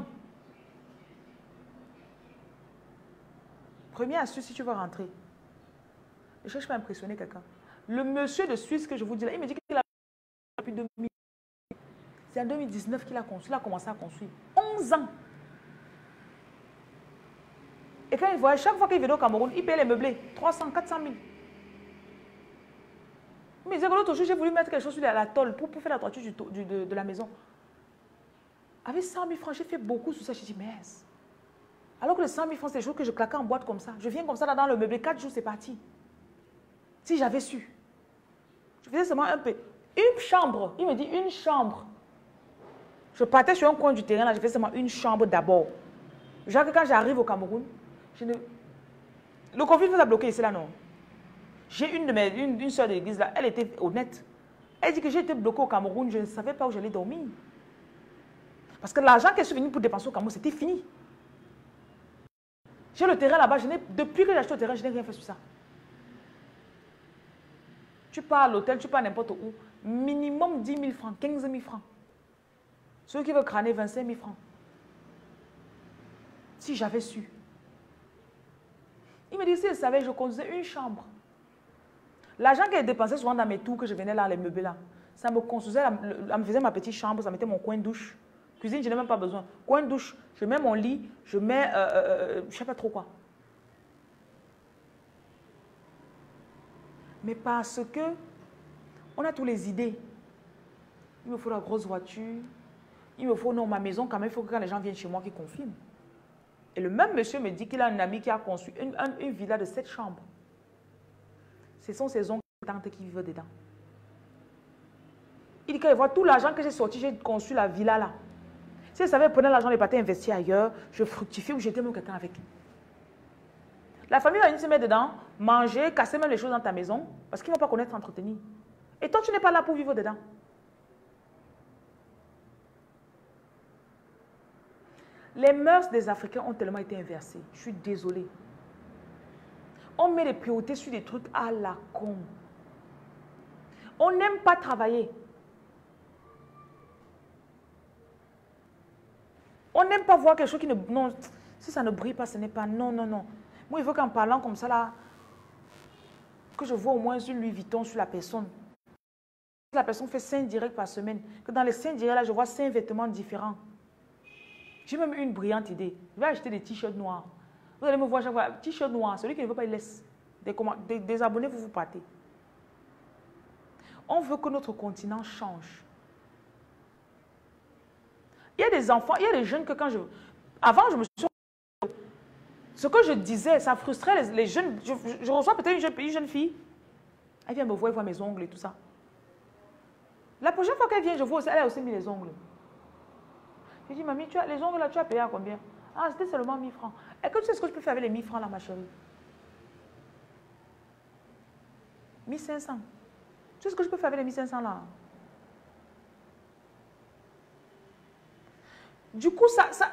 Première astuce, si tu veux rentrer, ne cherche pas à impressionner quelqu'un. Le monsieur de Suisse que je vous dis là, il me dit qu'il a depuis 2000. C'est en 2019 qu'il a construit, il a commencé à construire. 11 ans. Et quand il voyait, chaque fois qu'il venait au Cameroun, il payait les meublés. 300, 400 000. Il me disait que l'autre jour, j'ai voulu mettre quelque chose sur la tôle pour faire la toiture de la maison. Avec 100 000 francs, j'ai fait beaucoup sur ça. J'ai dit, mais alors que les 100 000 francs, c'est des choses que je claquais en boîte comme ça. Je viens comme ça là dans le meublé, 4 jours, c'est parti. Si j'avais su. Je faisais seulement un peu. Une chambre. Il me dit une chambre. Je partais sur un coin du terrain, là, je faisais seulement une chambre d'abord. Genre que quand j'arrive au Cameroun, le Covid nous a bloqué ici là, non. J'ai une soeur de l'église là, elle était honnête. Elle dit que j'ai été bloquée au Cameroun, je ne savais pas où j'allais dormir. Parce que l'argent qu'elle est venue pour dépenser au Cameroun, c'était fini. J'ai le terrain là-bas, depuis que j'ai acheté le terrain, je n'ai rien fait sur ça. Tu pars à l'hôtel, tu pars n'importe où, minimum 10 000 francs, 15 000 francs. Ceux qui veulent crâner 25 000 francs. Si j'avais su. Il me dit, si je savais, je construisais une chambre. L'argent qu'elle dépensait souvent dans mes tours, que je venais là, les meubles là, ça me construisait, ça me faisait ma petite chambre, ça mettait mon coin de douche. Cuisine, je n'ai même pas besoin. Coin de douche, je mets mon lit, je mets, je ne sais pas trop quoi. Mais parce que on a toutes les idées. Il me faut la grosse voiture. Il me faut, non, ma maison, quand même, il faut que quand les gens viennent chez moi, qu'ils confirment. Et le même monsieur me dit qu'il a un ami qui a construit une villa de 7 chambres. Ce sont ses oncles et tantes qui vivent dedans. Il dit qu'il voit tout l'argent que j'ai sorti, j'ai construit la villa là. Si je savais prendre l'argent et partir investir ailleurs, je fructifie ou j'étais même quelqu'un avec. La famille va venir se mettre dedans, manger, casser même les choses dans ta maison, parce qu'ils ne vont pas connaître entretenir. Et toi, tu n'es pas là pour vivre dedans. Les mœurs des Africains ont tellement été inversées. Je suis désolée. On met les priorités sur des trucs à la con. On n'aime pas travailler. On n'aime pas voir quelque chose qui ne... Non, si ça ne brille pas, ce n'est pas... Non, non, non. Moi, il faut qu'en parlant comme ça, là, que je vois au moins une Louis Vuitton sur la personne. La personne fait 5 directs par semaine. Que dans les 5 directs, là, je vois 5 vêtements différents. J'ai même une brillante idée. Je vais acheter des t-shirts noirs. Vous allez me voir chaque fois, t-shirt noir. Celui qui ne veut pas, il laisse. Des abonnés, vous partez. On veut que notre continent change. Il y a des enfants, il y a des jeunes que quand je... Avant, je me suis... Ce que je disais, ça frustrait les jeunes. Je reçois peut-être une jeune fille. Elle vient me voir, elle voit mes ongles et tout ça. La prochaine fois qu'elle vient, je vois aussi, elle a aussi mis les ongles. Je dis, mamie, les ongles là, tu as payé à combien? Ah, c'était seulement 1000 francs. Et que tu sais ce que je peux faire avec les 1000 francs là, ma chérie? 1500. Tu sais ce que je peux faire avec les 1500 là? Du coup,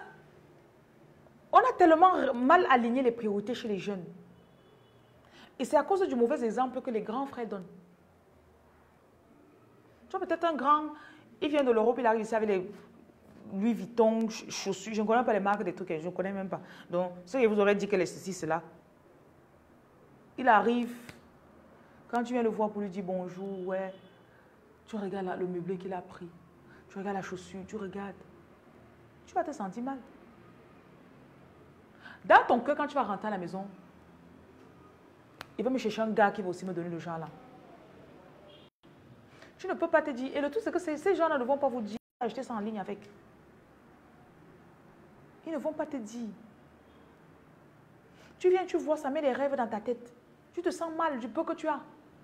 on a tellement mal aligné les priorités chez les jeunes. Et c'est à cause du mauvais exemple que les grands frères donnent. Tu vois, peut-être un grand, il vient de l'Europe, il arrive ici avec les Louis Vuitton, chaussures, je ne connais pas les marques des trucs, je ne connais même pas. Donc, ce que vous aurez dit que ceci, cela. Il arrive, quand tu viens le voir pour lui dire bonjour, ouais, tu regardes là, le meublé qu'il a pris, tu regardes la chaussure, tu regardes. Tu vas te sentir mal. Dans ton cœur, quand tu vas rentrer à la maison, il va me chercher un gars qui va aussi me donner le genre là. Tu ne peux pas te dire. Et le tout, c'est que ces gens-là ne vont pas vous dire acheter ça en ligne avec. Ils ne vont pas te dire. Tu viens, tu vois, ça met des rêves dans ta tête. Tu te sens mal du peu que tu as.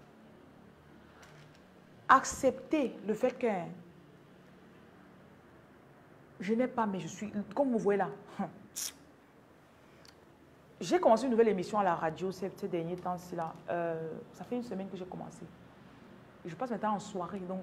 Accepter le fait que je n'ai pas, mais je suis, comme vous voyez là, J'ai commencé une nouvelle émission à la radio ces derniers temps-ci là. Ça fait une semaine que j'ai commencé. Et je passe maintenant en soirée, donc.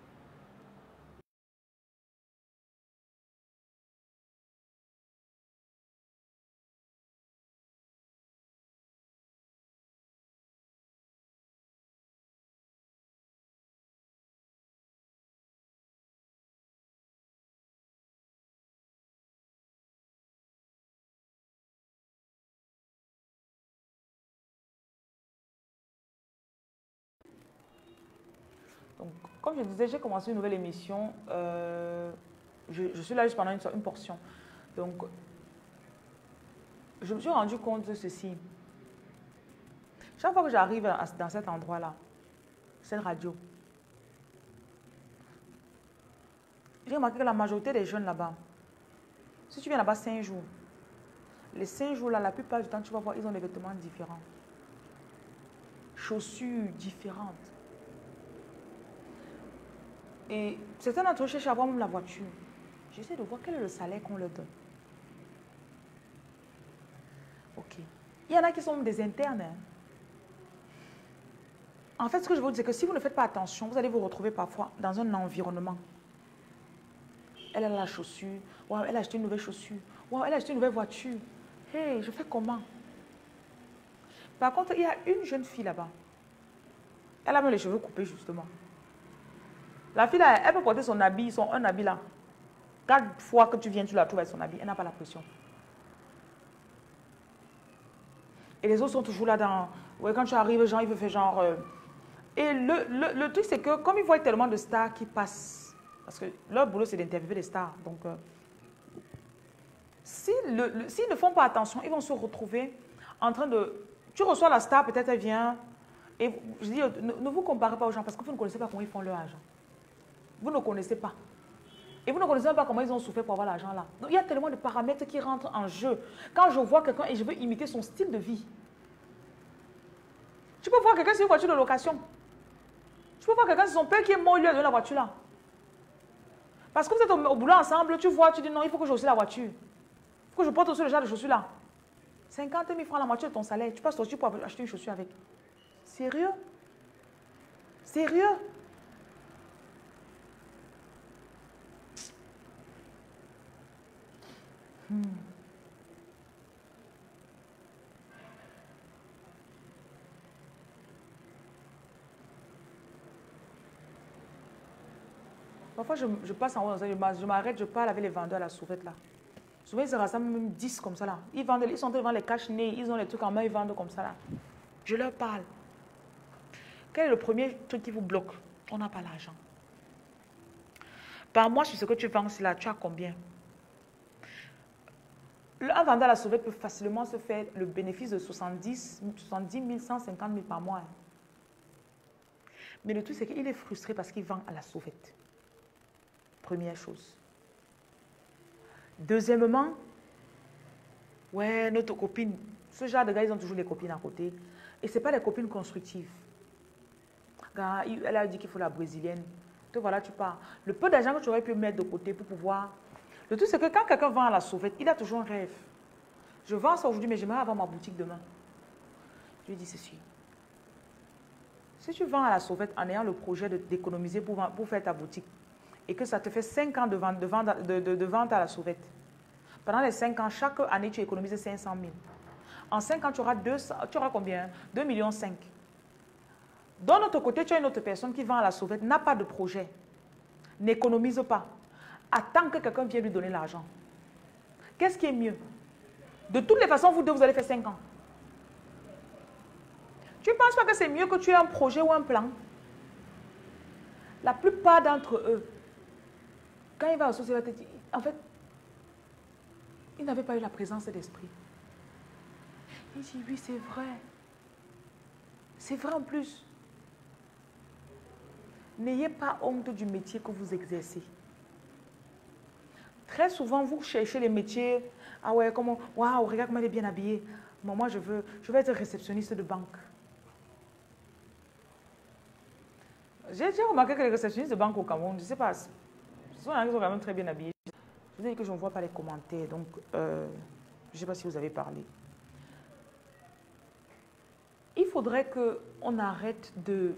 Donc, comme je disais, j'ai commencé une nouvelle émission. Je suis là juste pendant une portion. Donc, je me suis rendu compte de ceci. Chaque fois que j'arrive dans cet endroit-là, cette radio, j'ai remarqué que la majorité des jeunes là-bas, si tu viens là-bas 5 jours, les 5 jours-là, la plupart du temps, tu vas voir, ils ont des vêtements différents. Chaussures différentes. Et certains d'entre eux cherchent à avoir même la voiture. J'essaie de voir quel est le salaire qu'on leur donne. Ok. Il y en a qui sont des internes. Hein. En fait, ce que je veux vous dire, c'est que si vous ne faites pas attention, vous allez vous retrouver parfois dans un environnement. Elle a la chaussure. Wow, elle a acheté une nouvelle chaussure. Wow, elle a acheté une nouvelle voiture. Hey, je fais comment? Par contre, il y a une jeune fille là-bas. Elle a même les cheveux coupés, justement. La fille là, elle peut porter son habit, un habit là. 4 fois que tu viens, tu la trouves avec son habit. Elle n'a pas la pression. Et les autres sont toujours là dans... Ouais, quand tu arrives, genre, ils veulent faire genre... Et le truc, c'est que comme ils voient tellement de stars qui passent, parce que leur boulot, c'est d'interviewer les stars. Donc, s'ils ne font pas attention, ils vont se retrouver en train de... Tu reçois la star, peut-être elle vient. Et je dis, ne vous comparez pas aux gens parce que vous ne connaissez pas comment ils font leur argent. Vous ne connaissez pas. Et vous ne connaissez pas comment ils ont souffert pour avoir l'argent là. Donc, il y a tellement de paramètres qui rentrent en jeu. Quand je vois quelqu'un et je veux imiter son style de vie. Tu peux voir quelqu'un sur une voiture de location. Tu peux voir quelqu'un sur son père qui est mort, il lui a donné la voiture là. Parce que vous êtes au boulot ensemble, tu vois, tu dis non, il faut que je aussi la voiture. Il faut que je porte aussi le genre de chaussures là. 50 000 francs la moitié de ton salaire. Tu passes ton pour acheter une chaussure avec. Sérieux? Sérieux? Parfois, je passe en haut, je m'arrête, je parle avec les vendeurs à la sauvette là. Souvent, ils se rassemblent même 10 comme ça là. Ils sont devant les cache-nez, ils ont les trucs en main, ils vendent comme ça là. Je leur parle. Quel est le premier truc qui vous bloque? On n'a pas l'argent. Par mois, sur ce que tu vends là, tu as combien? Un vendeur à la sauvette peut facilement se faire le bénéfice de 70 000, 150 000 par mois. Mais le truc, c'est qu'il est frustré parce qu'il vend à la sauvette. Première chose. Deuxièmement, ouais, notre copine, ce genre de gars, ils ont toujours des copines à côté. Et ce n'est pas des copines constructives. Elle a dit qu'il faut la brésilienne. Te voilà, tu pars. Le peu d'argent que tu aurais pu mettre de côté pour pouvoir... Le truc, c'est que quand quelqu'un vend à la sauvette, il a toujours un rêve. Je vends ça aujourd'hui, mais j'aimerais avoir ma boutique demain. Je lui dis ceci. Si tu vends à la sauvette en ayant le projet d'économiser pour faire ta boutique, et que ça te fait 5 ans de vente à la sauvette. Pendant les 5 ans, chaque année, tu économises 500 000. En 5 ans, tu auras combien? 2,5 millions. D'un autre côté, tu as une autre personne qui vend à la sauvette, n'a pas de projet, n'économise pas. Attends que quelqu'un vienne lui donner l'argent. Qu'est-ce qui est mieux? De toutes les façons, vous deux, vous allez faire 5 ans. Tu ne penses pas que c'est mieux que tu aies un projet ou un plan? La plupart d'entre eux, quand il va associer la tête, en fait, il n'avait pas eu la présence d'esprit. Il dit, oui, c'est vrai. C'est vrai en plus. N'ayez pas honte du métier que vous exercez. Très souvent, vous cherchez les métiers. Ah ouais, comment, waouh, regarde comment elle est bien habillée. Moi, je veux être réceptionniste de banque. J'ai remarqué que les réceptionnistes de banque au Cameroun, je ne sais pas, ce sont des gens qui sont quand même très bien habillés. Je vous ai dit que je ne vois pas les commentaires, donc je ne sais pas si vous avez parlé. il faudrait qu'on arrête de...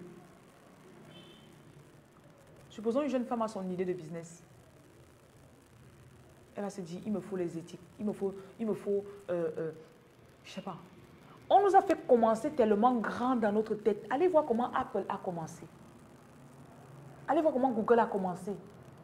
Supposons une jeune femme a son idée de business. Elle va se dire, il me faut les éthiques, il me faut je sais pas. On nous a fait commencer tellement grand dans notre tête. Allez voir comment Apple a commencé. Allez voir comment Google a commencé.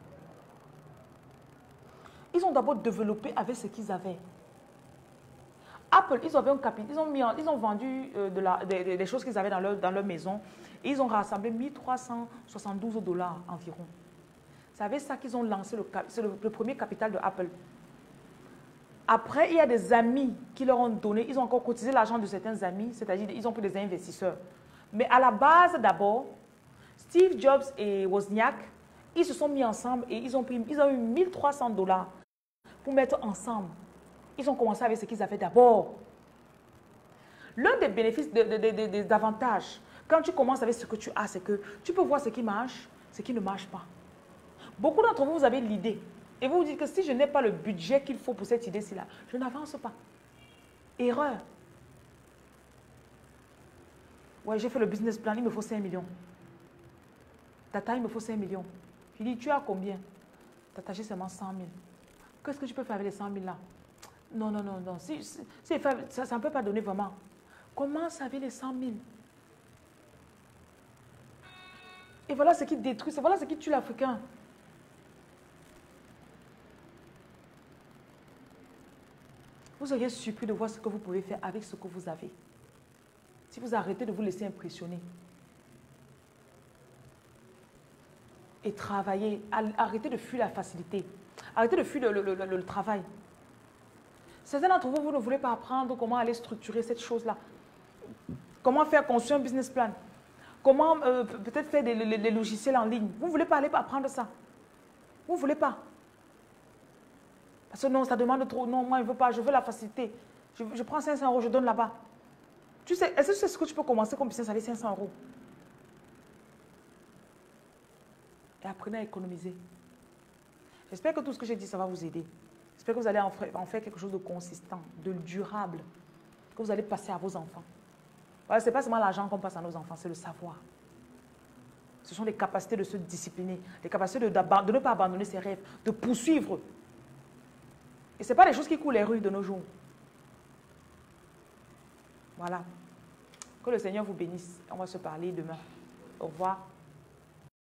Ils ont d'abord développé avec ce qu'ils avaient. Apple, ils avaient un capital, ils ont vendu des choses qu'ils avaient dans leur maison. Et ils ont rassemblé 1372 $ environ. C'est avec ça qu'ils ont lancé le premier capital de Apple. Après, il y a des amis qui leur ont donné, ils ont encore cotisé l'argent de certains amis, c'est-à-dire ils ont pris des investisseurs. Mais à la base d'abord, Steve Jobs et Wozniak, ils se sont mis ensemble et ils ont eu 1300 $ pour mettre ensemble. Ils ont commencé avec ce qu'ils avaient d'abord. L'un des bénéfices, des avantages, quand tu commences avec ce que tu as, c'est que tu peux voir ce qui marche, ce qui ne marche pas. Beaucoup d'entre vous, vous avez l'idée. Et vous vous dites que si je n'ai pas le budget qu'il faut pour cette idée-ci, je n'avance pas. Erreur. Ouais, j'ai fait le business plan, il me faut 5 millions. Tata, il me faut 5 millions. Je dis, tu as combien? Tata, j'ai seulement 100 000. Qu'est-ce que tu peux faire avec les 100 000 là? Non, non, non, non. Ça ne peut pas donner vraiment. Commence avec les 100 000. Et voilà ce qui détruit, voilà ce qui tue l'Africain. Vous seriez surpris de voir ce que vous pouvez faire avec ce que vous avez. Si vous arrêtez de vous laisser impressionner. Et travailler, arrêtez de fuir la facilité. Arrêtez de fuir le travail. Certains d'entre vous, vous ne voulez pas apprendre comment aller structurer cette chose-là. Comment faire construire un business plan. Comment peut-être faire des logiciels en ligne. Vous ne voulez pas aller apprendre ça. Vous ne voulez pas. Parce que non, ça demande trop. Non, moi, je ne veux pas. Je veux la facilité. Je prends 500 €, je donne là-bas. Tu sais, est-ce que tu sais ce que tu peux commencer comme business avec 500 €? Et apprenez à économiser. J'espère que tout ce que j'ai dit, ça va vous aider. J'espère que vous allez en faire quelque chose de consistant, de durable, que vous allez passer à vos enfants. Voilà, ce n'est pas seulement l'argent qu'on passe à nos enfants, c'est le savoir. Ce sont les capacités de se discipliner, les capacités de ne pas abandonner ses rêves, de poursuivre. Et ce n'est pas les choses qui coulent les rues de nos jours. Voilà. Que le Seigneur vous bénisse. On va se parler demain. Au revoir.